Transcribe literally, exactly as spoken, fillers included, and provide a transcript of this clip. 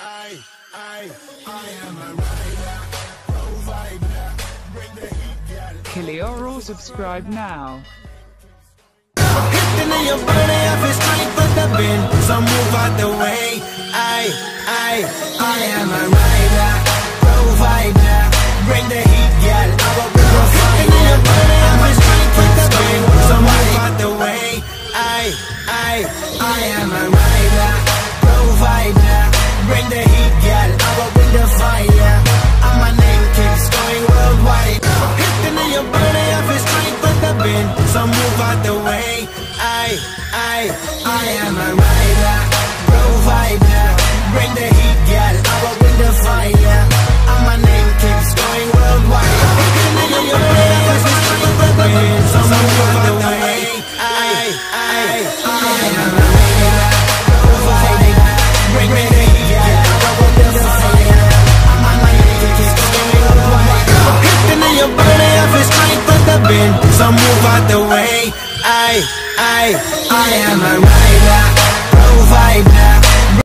I, I, I am a rider, provider, bring the heat, girl. Kilioro, subscribe now. Hitting in your body, I feel straight for the bin, so move out the way. I, I, I am a rider, provider, bring the heat, girl. I will bring the fire. Hitting in your body, I feel straight for the bin, so move out the way. I, I, I am a rider, provider, bring the heat, girl. I will bring the fire. And my name keeps going worldwide. Hitting in your body, I feel straight for the bin, so move out the way. I, I, I am a rider, provider, bring the heat, girl. I will bring the fire. And my name keeps going worldwide. Hitting in your body, I feel straight for the bin, so move out the way. I, I, I am a rider, provider, bring the heat, girl. I will bring the fire. And my name keeps going worldwide. Hitting in your body, I feel straight for the bin, so move out the way. I, I, I am a rider, provider,